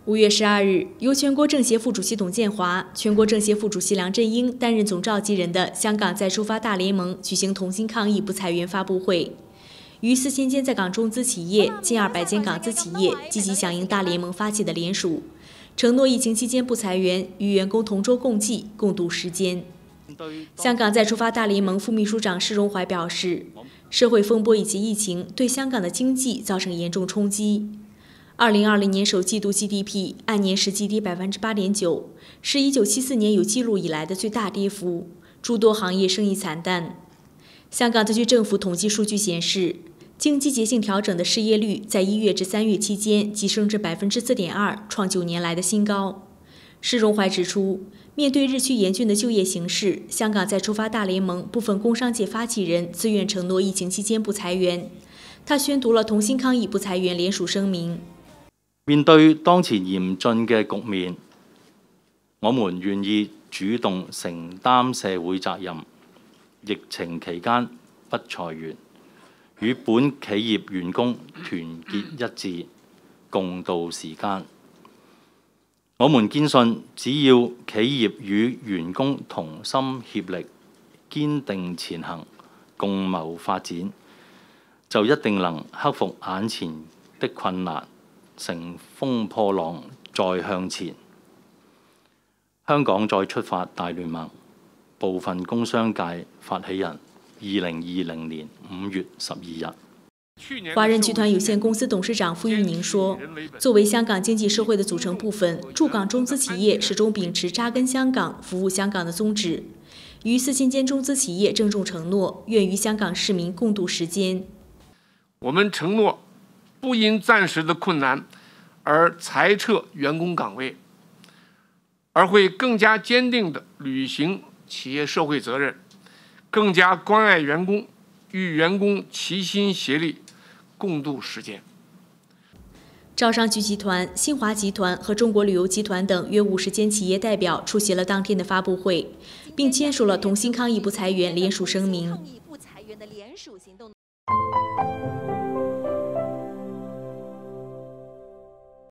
5月12日，由全国政协副主席董建华、全国政协副主席梁振英担任总召集人的香港再出发大联盟举行同心抗疫不裁员发布会，逾4000间在港中资企业、近200间港资企业积极响应大联盟发起的联署，承诺疫情期间不裁员，与员工同舟共济，共度时艰。香港再出发大联盟副秘书长施荣怀表示，社会风波以及疫情对香港的经济造成严重冲击。2020年首季度 GDP 按年实际跌8.9%，是1974年有记录以来的最大跌幅，诸多行业生意惨淡。香港特区政府统计数据显示，经季节性调整的失业率在1月至3月期间急升至4.2%，创9年来的新高。施荣怀指出，面对日趋严峻的就业形势，香港再出发大联盟部分工商界发起人自愿承诺疫情期間不裁員。他宣讀了同心抗疫不裁員聯署聲明。 面對當前嚴峻嘅局面，我們願意主動承擔社會責任。疫情期間不裁員，與本企業員工團結一致，共度時艱。我們堅信，只要企業與員工同心協力，堅定前行，共謀發展，就一定能克服眼前的困難，乘風破浪再向前。香港再出發大聯盟部分工商界發起人，2020年5月12日。 華人集團有限公司董事長傅玉寧說：“作為香港經濟社會的組成部分，駐港中資企業始終秉持扎根香港、服務香港的宗旨。逾4000間中資企業鄭重承諾，願與香港市民共度時艱。 我們承諾，不因暫時的困難而裁撤員工崗位，而會更加堅定地履行企業社會責任，更加關愛員工，與員工齊心協力，共度時艱。” 招商局集團、新華集團和中國旅遊集團等約50間企業代表出席了當天的發布會，並簽署了同心抗疫不裁員聯署聲明。